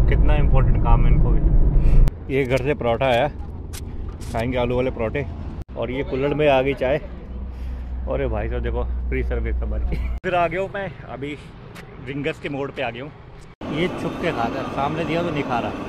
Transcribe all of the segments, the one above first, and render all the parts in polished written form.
कितना इम्पोर्टेंट काम है इनको भी। ये घर से पराठा आया, खाएंगे आलू वाले पराठे। और ये कुल्हड़ में आ गई चाय। और ये भाई साहब देखो फ्री सर्विस हमारी। फिर आ गया हूँ मैं अभी ड्रिंगर्स के मोड़ पे आ गया हूँ। ये छुप के खाता है, सामने दिया तो नहीं खा रहा।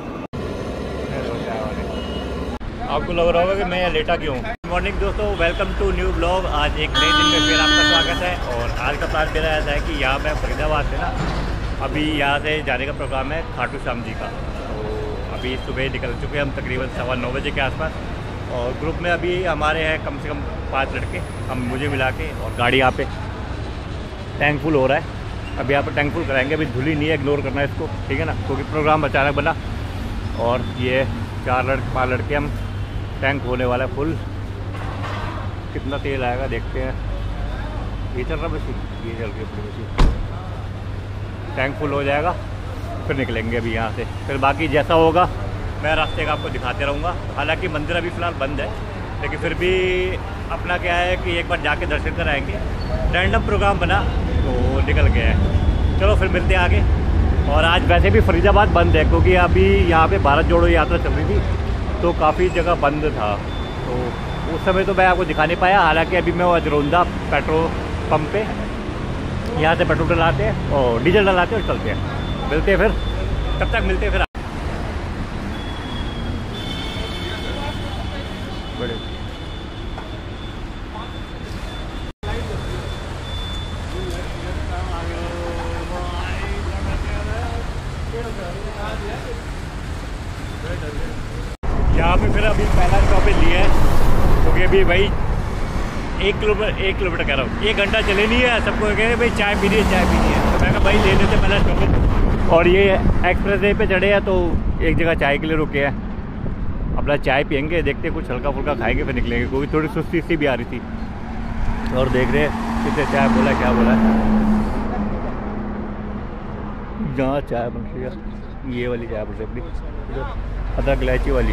आपको लग रहा होगा कि मैं लेटा क्यों हूँ। गुड मॉर्निंग दोस्तों, वेलकम टू न्यू ब्लॉग। आज एक नए दिन में फिर आपका स्वागत है। और आज का प्लान मेरा ऐसा है कि यहाँ पे फरीदाबाद से ना अभी यहाँ से जाने का प्रोग्राम है खाटू श्याम जी का। तो अभी सुबह निकल चुके हैं हम तकरीबन 9:15 बजे के आसपास। और ग्रुप में अभी हमारे हैं कम से कम 5 लड़के, हम मुझे मिला के। और गाड़ी यहाँ पे टैंक फुल हो रहा है, अभी यहाँ पर टैंक फुल कराएंगे। अभी धुली नहीं है, इग्नोर करना है इसको, ठीक है ना, क्योंकि प्रोग्राम अचानक बना। और ये 4-5 लड़के हम, टैंक होने वाला है फुल। कितना तेल आएगा देखते हैं। ये चल रहा मशीन, ये चल रही है पूरी मशीन। टैंक फुल हो जाएगा फिर निकलेंगे अभी यहाँ से। फिर बाकी जैसा होगा मैं रास्ते का आपको दिखाते रहूँगा। हालांकि मंदिर अभी फ़िलहाल बंद है, लेकिन फिर भी अपना क्या है कि एक बार जाके दर्शन कर आएंगे। रैंडम प्रोग्राम बना तो निकल गया है। चलो फिर मिलते हैं आगे। और आज वैसे भी फरीदाबाद बंद है, क्योंकि अभी यहाँ पे भारत जोड़ो यात्रा चल रही थी, तो काफ़ी जगह बंद था। तो उस समय तो मैं आपको दिखा नहीं पाया। हालांकि अभी मैं अजरौंदा पेट्रोल पंप पे यहाँ से पेट्रोल डलाते हैं और डीजल डलाते हैं और चलते हैं। मिलते हैं फिर, तब तक मिलते हैं फिर। बड़े यहाँ पे फिर अभी पहला स्टॉपेज लिया है, क्योंकि अभी भाई 1 किलोमीटर कह रहा हूँ, 1 घंटा चले नहीं है। सबको कह रहे भाई चाय पीनी है, चाय पीनी है। तो मैं कहा भाई ले लेते पहला स्टॉपेज। और ये एक्सप्रेस वे पे चढ़े हैं, तो एक जगह चाय के लिए रुके हैं। अपना चाय पियेंगे, देखते कुछ हल्का फुल्का खाएंगे, फिर निकलेंगे, क्योंकि थोड़ी सुस्ती सी भी आ रही थी। और देख रहे हैं कितने चाय बोला, क्या बोला है। जहाँ चाय बन रही है, ये वाली चाय बन रही है अदरक इलायची वाली।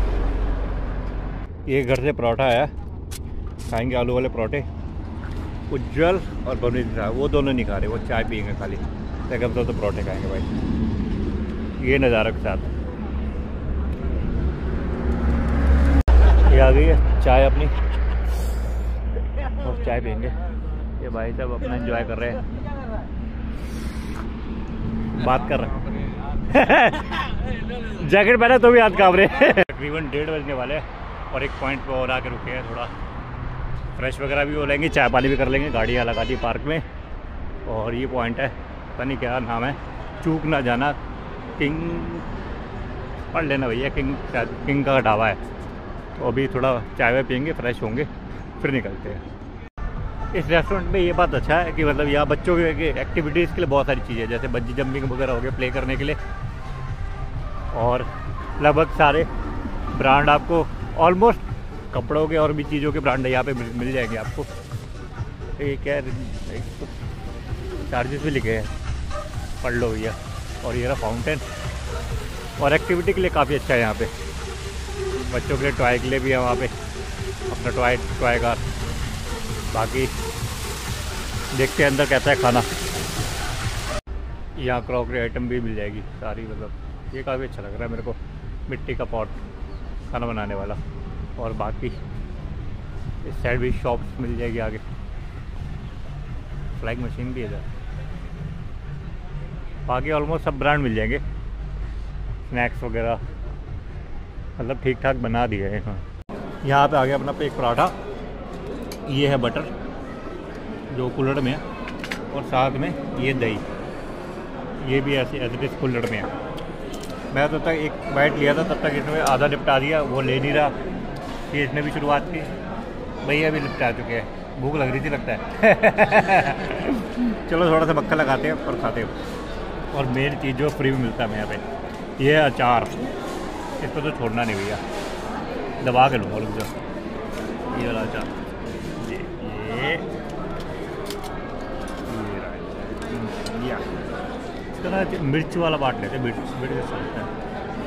ये घर से पराठा आया, खाएंगे आलू वाले पराठे। उज्जवल और बनीत साहब वो दोनों नहीं खा रहे, वो चाय पियेंगे खाली। लेकिन तो पराठे खाएंगे भाई। ये नज़ारा के साथ ये आ गई है चाय अपनी, और चाय पियेंगे। ये भाई साहब अपना एंजॉय कर रहे हैं, बात कर रहे हैं। जैकेट पहना तो भी हाथ कांप रहे हैं। तकरीबन 1:30 बजने वाले हैं और एक पॉइंट पर और आके रुके हैं। थोड़ा फ्रेश वगैरह भी हो लेंगे, चाय पानी भी कर लेंगे। गाड़ियाँ लगा दी पार्क में। और ये पॉइंट है, पता नहीं क्या नाम है, चूक ना जाना, किंग पढ़ लेना भैया, किंग का ढाबा है। तो अभी थोड़ा चाय वाय पियेंगे, फ्रेश होंगे, फिर निकलते हैं। इस रेस्टोरेंट में ये बात अच्छा है कि मतलब यहाँ बच्चों के एक्टिविटीज़ के लिए बहुत सारी चीज़ें, जैसे बंजी जंपिंग वगैरह हो गया प्ले करने के लिए। और लगभग सारे ब्रांड आपको, ऑलमोस्ट कपड़ों के और भी चीज़ों के ब्रांड यहाँ पे मिल जाएंगे आपको। ये क्या चार्जेस भी लिखे हैं, पढ़ लो भैया। और ये रहा फाउंटेन। और एक्टिविटी के लिए काफ़ी अच्छा है यहाँ पे। बच्चों के लिए टॉय के लिए भी है वहाँ पे अपना टॉय कार। बाकी देखते हैं अंदर कैसा है खाना। यहाँ क्रॉकरी आइटम भी मिल जाएगी सारी, मतलब ये काफ़ी अच्छा लग रहा है मेरे को। मिट्टी का पॉट खाना बनाने वाला। और बाकी इस साइड भी शॉप्स मिल जाएगी आगे। फ्लाइंग मशीन भी है इधर। बाकी ऑलमोस्ट सब ब्रांड मिल जाएंगे, स्नैक्स वगैरह, मतलब ठीक ठाक बना दिए हैं। यहाँ पे आ गया अपना पे एक पराठा। ये है बटर जो कुल्हड़ में है, और साथ में ये दही, ये भी ऐसे एज कुल्हड़ में है। मैं तब तक एक बाइट लिया था, तब तक इसमें आधा निपटा दिया। वो ले नहीं रहा, कि इसने भी शुरुआत की, भैया भी निपटा चुके हैं। भूख लग रही थी लगता है। चलो थोड़ा सा मक्खन लगाते हैं और खाते हैं। और मेन चीज़ जो फ्री में मिलता है यहाँ पे, ये है अचार। इसको तो छोड़ना नहीं भैया, दबा के लूँगा रुक जाओ। ये वाला अचार, ये इसका ना मिर्च वाला बांट लेते, मिर्च लगता है।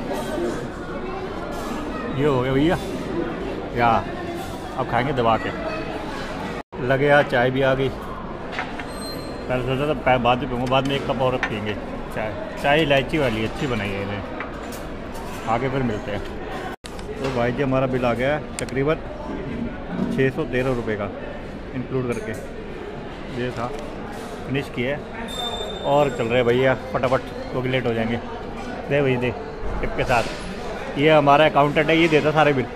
ये हो गया भैया, या अब खाएंगे दबा के। लगे यार चाय भी आ गई। पहले सोचा था बाद में पीऊँगा, बाद में 1 कप और पियेंगे। चाय इलायची वाली अच्छी बनाई है इन्हें। आगे फिर मिलते हैं। तो भाई जी हमारा बिल आ गया है तकरीबन 613 रुपये का इंक्लूड करके। ये था फिनिश किया और चल रहे भैया फटाफट, क्योंकि लेट हो जाएंगे। दे भैया दे टिप के साथ। ये हमारा अकाउंटेंट है, ये देता सारे बिल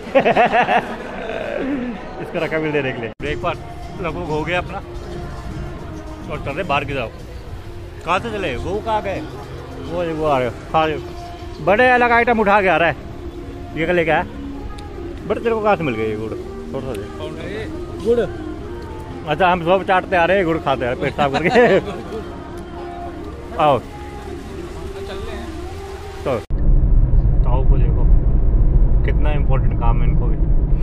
इसका रखा बिल देने के लिए। ब्रेकफास्ट लगभग हो गया अपना और चल रहे बाहर की जाओ। कहाँ से चले? वो कहाँ गए? वो आ रहे हो खा रहे। बड़े अलग आइटम उठा के आ रहा है। ये क्या लेके आया? बड़े तेरे को कहाँ से मिल गए ये गुड़? थोड़ा सा गुड़। अच्छा हम सब चाटते आ रहे हैं, गुड़ खाते आ रहे पेट साफ करके। आओ तो ताऊ को देखो कितना इम्पोर्टेंट काम है इनको भी।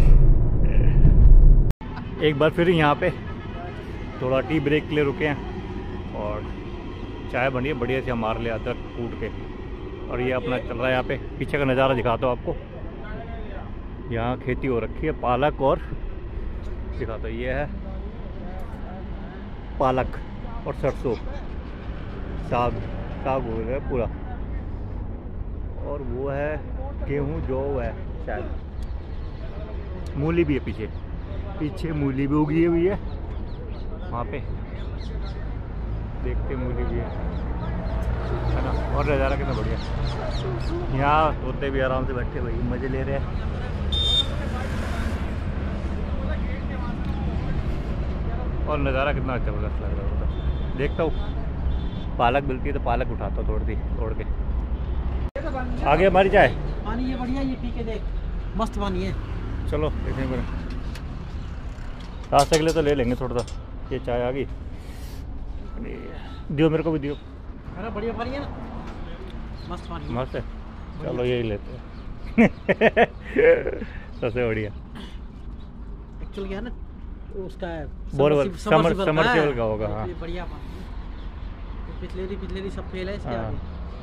एक बार फिर यहाँ पे थोड़ा टी ब्रेक के लिए रुके हैं और चाय बनी है बढ़िया से हमारे लिए अदरक कूट के। और ये अपना चल रहा है यहाँ पे। पीछे का नज़ारा दिखाता हूँ आपको। यहाँ खेती हो रखी है पालक और दिखाता हूँ। ये है पालक और सरसों, साग हो गया पूरा। और वो है गेहूँ जो है शायद। मूली भी है पीछे मूली भी उगी हुई है वहाँ पे, देखते मूली भी है ना। और नज़ारा कितना बढ़िया। यहाँ तोते भी आराम से बैठे भाई मज़े ले रहे हैं। और नज़ारा कितना ज़बरदस्त लग रहा है। देखता हूँ पालक मिलती है तो पालक उठाता हूँ तोड़ के। आगे हमारी चाय पानी ये बढ़िया, ये पी के देख मस्त पानी है। चलो देखें मेरे रास्ते के लिए तो ले लेंगे थोड़ा सा। ये चाय आ गई, दियो मेरे को भी दियो। अरे बढ़िया पानी है ना, मस्त पानी मस्त है। चलो यही लेते हैं सबसे बढ़िया। एक्चुअल क्या है ना उसका बोरवेल समरसेबल का होगा। हाँ बढ़िया पानी, पिछले सब फेल है इसके आगे।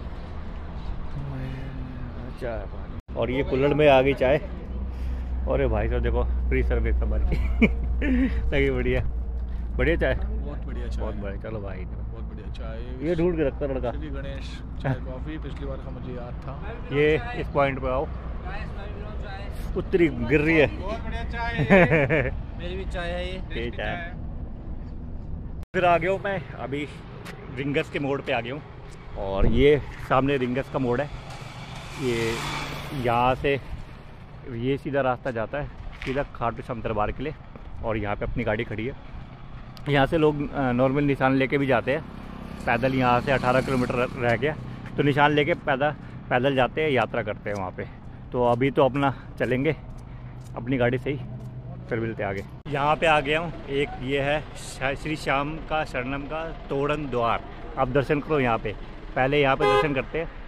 चाय पानी और ये कुल्हड़ में आ गई चाय। और भाई साहब देखो फ्री सर्विस हमारी लगी। बढ़िया चाय, बहुत बढ़िया चाय, बहुत बढ़िया। चलो भाई बहुत बढ़िया चाय। ये ढूंढ के रखता लड़का श्री गणेश चाय कॉफी, पिछली बार का मुझे याद था। ये इस पॉइंट पे आओ, उत्तरी गिर रही है। बहुत बढ़िया चाय है। मेरी भी चाय है ये चाय। फिर आ गया हूँ मैं अभी रिंगस के मोड़ पे आ गया हूँ। और ये सामने रिंगस का मोड़ है। ये यहाँ से ये सीधा रास्ता जाता है सीधा खाटू श्याम दरबार के लिए। और यहाँ पे अपनी गाड़ी खड़ी है। यहाँ से लोग नॉर्मल निशान लेके भी जाते हैं पैदल। यहाँ से 18 किलोमीटर रह गया तो निशान लेके पैदल जाते हैं, यात्रा करते हैं वहाँ पे। तो अभी तो अपना चलेंगे अपनी गाड़ी से ही, फिर मिलते आगे। यहाँ पे आ गया हूँ। एक ये है श्री श्याम का शरणम का तोरण द्वार। आप दर्शन करो यहाँ पे, पहले यहाँ पे दर्शन करते हैं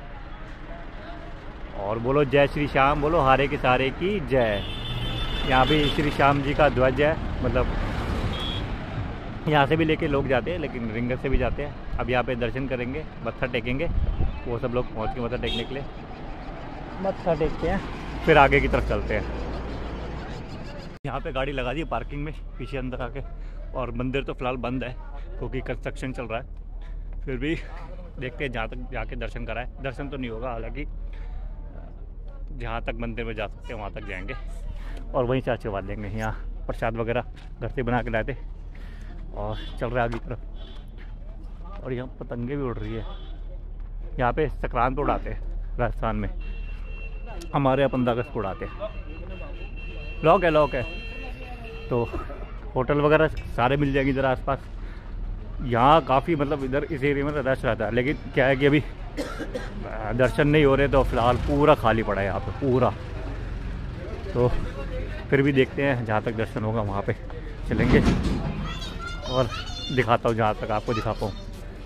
और बोलो जय श्री श्याम, बोलो हारे के सारे की जय। यहाँ पे श्री श्याम जी का ध्वज है, मतलब यहाँ से भी लेके लोग जाते हैं लेकिन रिंगस से भी जाते हैं। अब यहाँ पे दर्शन करेंगे, मत्था टेकेंगे। वो सब लोग पहुँच के मत्था टेकने के लिए मत्था टेकते हैं, फिर आगे की तरफ चलते हैं। यहाँ पे गाड़ी लगा दी पार्किंग में पीछे अंदर आके। और मंदिर तो फ़िलहाल बंद है क्योंकि कंस्ट्रक्शन चल रहा है। फिर भी देखते हैं जहाँ तक जाके दर्शन कराए। दर्शन तो नहीं होगा हालांकि, जहाँ तक मंदिर में जा सकते हैं वहाँ तक जाएंगे और वहीं से आशीर्वाद लेंगे। यहाँ प्रसाद वगैरह घर से बना के लाए थे और चल रहा है आगे की तरफ। और यहाँ पतंगे भी उड़ रही है। यहाँ पे संक्रांत उड़ाते हैं राजस्थान में, हमारे यहाँ 15 अगस्त को उड़ाते हैं। लॉक है तो होटल वगैरह सारे मिल जाएंगे इधर आसपास। यहाँ काफ़ी मतलब इधर इस एरिया में रश रहता है, लेकिन क्या है कि अभी दर्शन नहीं हो रहे तो फ़िलहाल पूरा खाली पड़ा है यहाँ पे पूरा। तो फिर भी देखते हैं जहाँ तक दर्शन होगा वहाँ पे चलेंगे और दिखाता हूँ जहाँ तक आपको दिखा पाऊँ।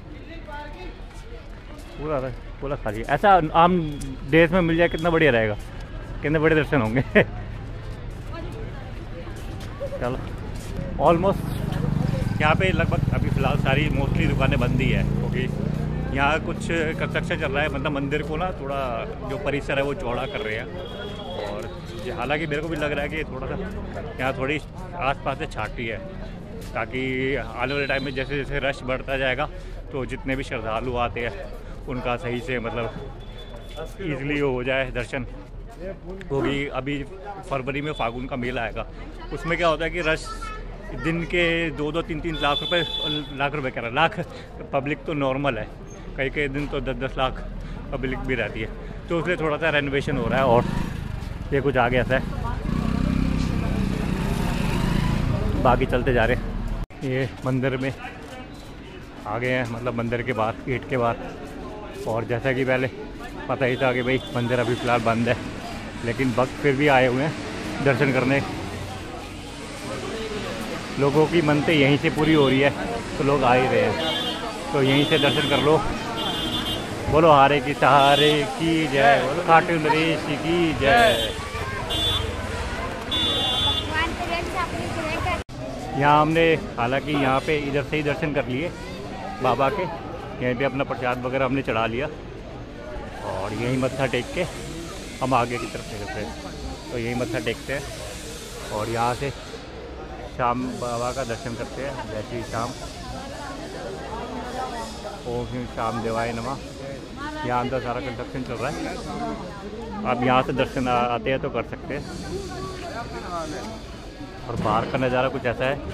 पूरा खाली है। ऐसा आम देश में मिल जाए कितना बढ़िया रहेगा, कितने बड़े दर्शन होंगे। चलो ऑलमोस्ट यहाँ पे लगभग अभी फ़िलहाल सारी मोस्टली दुकानें बंद ही है क्योंकि यहाँ कुछ कंस्ट्रक्शन चल रहा है। मतलब मंदिर को ना थोड़ा जो परिसर है वो चौड़ा कर रहे हैं। और हालांकि मेरे को भी लग रहा है कि थोड़ा सा यहाँ थोड़ी आसपास से छाटी है ताकि आने वाले टाइम में जैसे जैसे रश बढ़ता जाएगा तो जितने भी श्रद्धालु आते हैं उनका सही से मतलब ईज़िली हो जाए दर्शन। क्योंकि अभी फरवरी में फागुन का मेला आएगा, उसमें क्या होता है कि रश दिन के 2-2, 3-3 लाख रुपए कह रहा लाख पब्लिक तो नॉर्मल है, कई कई दिन तो 10-10 लाख पब्लिक भी रहती है। तो उसलिए थोड़ा सा रेनोवेशन हो रहा है और ये कुछ आगे ऐसा है। बाकी चलते जा रहे हैं, ये मंदिर में आ गए हैं, मतलब मंदिर के बाहर, गेट के बाहर। और जैसा कि पहले पता ही था कि भाई मंदिर अभी फ़िलहाल बंद है, लेकिन भक्त फिर भी आए हुए हैं दर्शन करने। लोगों की मनते यहीं से पूरी हो रही है तो लोग आ ही रहे हैं, तो यहीं से दर्शन कर लो। बोलो हारे की सहारे की जय, बोलो खाटू नरेश की जय। यहाँ हमने हालांकि यहाँ पे इधर से ही दर्शन कर लिए बाबा के, यहीं पे अपना प्रसाद वगैरह हमने चढ़ा लिया और यहीं मत्था टेक के हम आगे की तरफ निकलते हैं। तो यहीं मत्था टेकते हैं और यहाँ से शाम बाबा का दर्शन करते हैं। जैसे ही शाम, ओम शाम देवाय नमः। यहाँ अंदर सारा कंस्ट्रक्शन चल रहा है, आप यहाँ से दर्शन आते हैं तो कर सकते हैं। और बाहर का नज़ारा कुछ ऐसा है,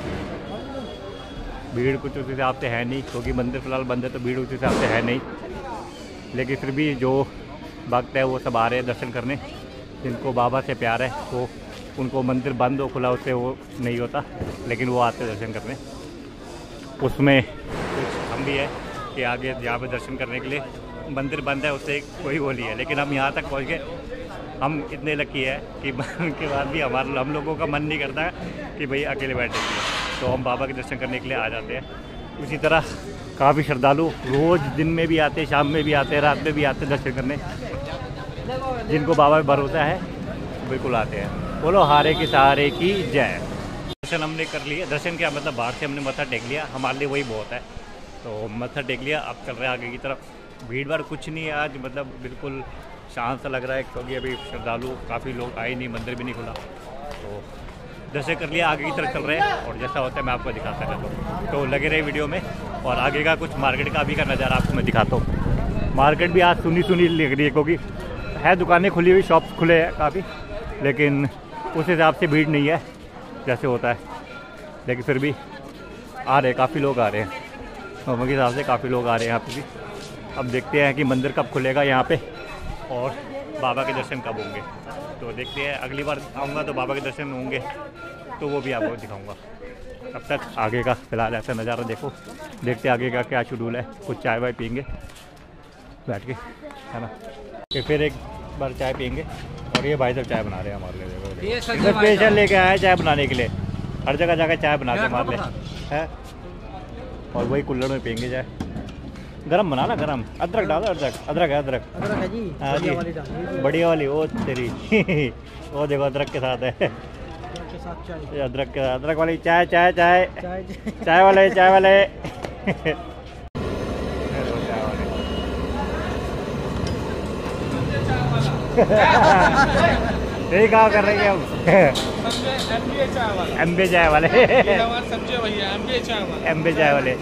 भीड़ कुछ उस हिसाब से है नहीं, क्योंकि मंदिर फ़िलहाल बंद है तो भीड़ उस हिसाब से है नहीं। लेकिन फिर भी जो भक्त है वो सब आ रहे हैं दर्शन करने, जिनको बाबा से प्यार है वो, उनको मंदिर बंद हो खुला उससे वो नहीं होता, लेकिन वो आते दर्शन करने। उसमें कुछ हम भी है कि आगे यहाँ पे दर्शन करने के लिए मंदिर बंद है, उससे कोई वो नहीं है, लेकिन हम यहाँ तक पहुँच गए। हम इतने लकी है कि उनके बाद भी हम लोगों का मन नहीं करता कि भाई अकेले बैठे, तो हम बाबा के दर्शन करने के लिए आ जाते हैं। उसी तरह काफ़ी श्रद्धालु रोज़ दिन में भी आते, शाम में भी आते, रात में भी आते दर्शन करने। जिनको बाबा पे भरोसा है बिल्कुल आते हैं। बोलो हारे की सहारे की जय। दर्शन हमने कर लिया, दर्शन क्या मतलब बाहर से हमने मत्था टेक लिया, हमारे लिए वही बहुत है। तो मत्था टेक लिया, अब चल रहे हैं आगे की तरफ। भीड़ भाड़ कुछ नहीं है आज, मतलब बिल्कुल शांत सा लग रहा है, क्योंकि अभी श्रद्धालु काफ़ी लोग आए नहीं, मंदिर भी नहीं खुला। तो दर्शन कर लिया, आगे की तरफ चल रहे हैं और जैसा होता है मैं आपको दिखाता रहता हूँ। तो लगे रहे वीडियो में, और आगे का कुछ मार्केट का अभी का नज़ारा आपको मैं दिखाता हूँ। मार्केट भी आज सुनी सुनी लग रही है, क्योंकि है दुकानें खुली हुई, शॉप्स खुले हैं काफ़ी, लेकिन उस हिसाब से भीड़ नहीं है जैसे होता है। लेकिन फिर भी आ रहे, काफ़ी लोग आ रहे हैं, नॉर्मल के हिसाब से काफ़ी लोग आ रहे हैं यहाँ पे भी। अब देखते हैं कि मंदिर कब खुलेगा यहाँ पे और बाबा के दर्शन कब होंगे। तो देखते हैं, अगली बार आऊँगा तो बाबा के दर्शन होंगे तो वो भी आपको दिखाऊँगा। तब तक आगे का फ़िलहाल ऐसा नज़ारा देखो, देखते आगे का क्या शेड्यूल है। कुछ चाय वाय पियेंगे बैठ के, है ना, फिर एक बार चाय पियेंगे। और ये भाई साहब चाय बना रहे हैं हमारे लिए, स्पेशल लेके आए चाय बनाने के लिए, हर जगह जाकर चाय बनाते हैं हमारे लिए है। और वही कुल्हड़ में पियेंगे चाय, गरम बना ना, गरम। अदरक डालो, अदरक है, अदरक है जी, हाँ जी, बढ़िया वाली वो तेरी वो देखो अदरक के साथ है, के साथ चाय, अदरक के साथ, अदरक वाली चाय, चाय चाय चाय चाय वाले, चाय वाले यही कहा कर रहे हैं हम एमबे चाय वाले, एमबे चाय वाले।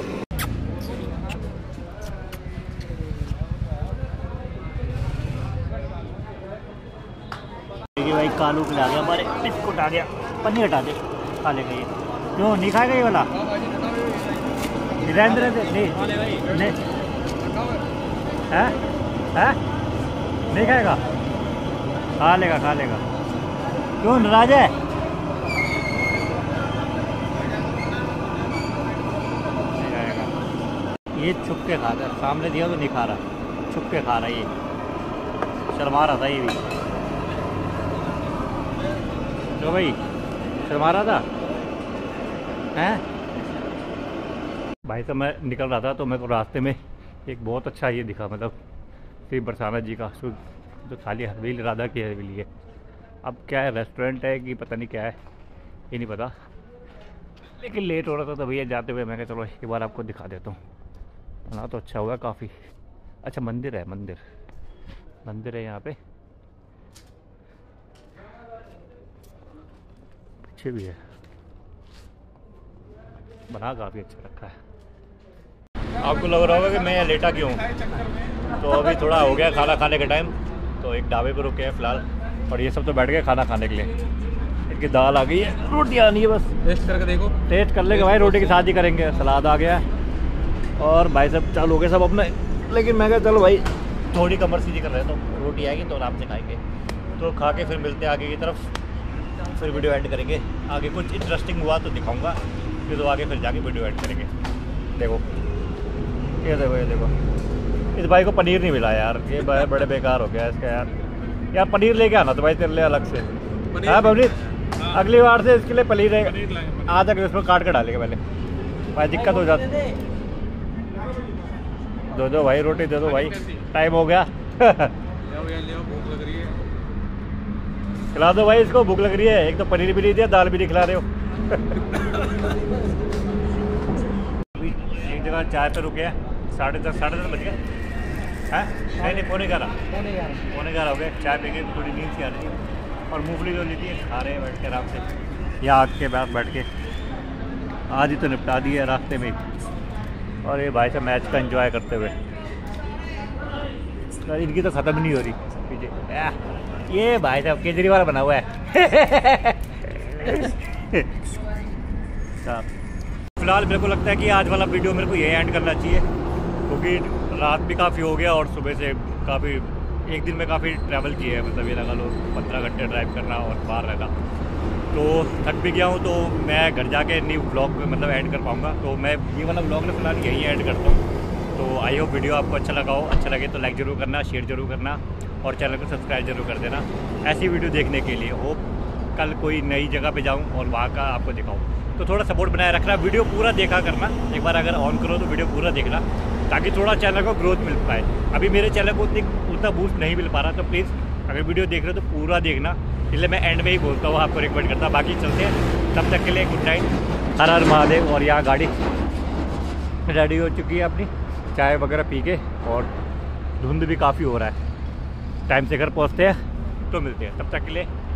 भाई कालू खिला गया, हमारे बिस्कुट आ गया, पन्नी हटा दे, खा लेगा ये। क्यों नहीं खाएगा ये वाला? वीरेंद्र नहीं है, नहीं खाएगा, खा लेगा, खा लेगा। क्यों नाराज है? नहीं खाएगा ये, छुप के खा रहा, सामने दिया तो नहीं खा रहा, छुप के खा रहा है ये, शर्मा रहा था ये भी। तो भाई शर्मा रहा था हैं? भाई साहब मैं निकल रहा था तो मेरे को रास्ते में एक बहुत अच्छा ये दिखा, मतलब श्री बरसाना जी का जो थाली हवेली राधा की हवेली है। अब क्या है, रेस्टोरेंट है कि पता नहीं क्या है, ये नहीं पता, लेकिन लेट हो रहा था तो भैया जाते हुए मैं कहा चलो एक बार आपको दिखा देता हूँ। बना तो अच्छा हुआ काफ़ी अच्छा। मंदिर है, मंदिर है यहाँ पे, पीछे भी है, बना काफ़ी अच्छा रखा है। आपको लग रहा होगा कि मैं लेटा क्यों हूँ। तो अभी थोड़ा हो गया खाना खाने के टाइम, तो एक ढाबे पर रुके हैं फ़िलहाल और ये सब तो बैठ गए खाना खाने के लिए। इनकी दाल आ गई है, रोटी आनी है बस। टेस्ट करके देखो। टेस्ट कर लेंगे भाई, रोटी के साथ ही करेंगे। सलाद आ गया और भाई सब चालू हो गए सब अपने, लेकिन मैं कहा चलो भाई थोड़ी कमर सीधी कर रहे हैं तो रोटी आएगी तो आराम से खाएंगे। तो खा के फिर मिलते हैं आगे की तरफ, फिर वीडियो एंड करेंगे। आगे कुछ इंटरेस्टिंग हुआ तो दिखाऊंगा, फिर तो आगे फिर जाके वीडियो एंड करेंगे। देखो ये देखो, ये देखो इस भाई को पनीर नहीं मिला यार, ये भाई बड़े बेकार हो गया इसका यार। यार पनीर लेके आना तो भाई तेरे लिए अलग से। हाँ बबलीत, अगली बार से इसके लिए पनीर आधा किलो इसमें काट कर डालेगा पहले, भाई दिक्कत हो जाती। दो भाई रोटी दे दो भाई, टाइम हो गया। भूख लग रही है। खिला दो भाई इसको, भूख लग रही है। एक तो पनीर भी नहीं दिया, दाल भी नहीं खिला रहे हो। एक जगह चाय पे रुके हैं, 10:30 बज गए हैं। नहीं 11:15 हो गए। चाय पी के थोड़ी नींद सी आ रही है और मूंगफली जो ली थी खा रहे हैं बैठ के आराम से, यहाँ आग के बाद बैठ के। आज ही तो निपटा दी है रास्ते में। और ये भाई साहब मैच का एंजॉय करते हुए, इनकी तो ख़त्म नहीं हो रही पीछे। ये भाई साहब केजरीवाल बना हुआ है। फिलहाल मेरे को लगता है कि आज वाला वीडियो मेरे को ये एंड करना चाहिए, क्योंकि रात भी काफ़ी हो गया और सुबह से काफ़ी, एक दिन में काफ़ी ट्रैवल किया है। मतलब ये लगा लो 15 घंटे ड्राइव करना और बाहर रहना, तो थक भी गया हूँ। तो मैं घर जाके न्यू ब्लॉग मतलब ऐड कर पाऊँगा, तो मैं ये वाला ब्लॉग ना फिलहाल यहीं ऐड करता हूँ। तो आई होप वीडियो आपको अच्छा लगा हो। अच्छा लगे तो लाइक ज़रूर करना, शेयर ज़रूर करना और चैनल को सब्सक्राइब जरूर कर देना ऐसी वीडियो देखने के लिए। होप कल कोई नई जगह पे जाऊँ और वहाँ का आपको दिखाऊँ, तो थोड़ा सपोर्ट बनाए रखना। वीडियो पूरा देखा करना, एक बार अगर ऑन करो तो वीडियो पूरा देखना, ताकि थोड़ा चैनल को ग्रोथ मिल पाए। अभी मेरे चैनल को उतना बूस्ट नहीं मिल पा रहा, तो प्लीज़ अगर वीडियो देख रहे हो तो पूरा देखना। इसलिए मैं एंड में ही बोलता हूँ, आपको रिकमेंड करता। बाकी चलते हैं, तब तक के लिए गुड नाइट, हर हर महादेव। और यहाँ गाड़ी रेडी हो चुकी है अपनी, चाय वगैरह पी के, और धुंध भी काफ़ी हो रहा है। टाइम से घर पहुँचते हैं तो मिलते हैं, तब तक के लिए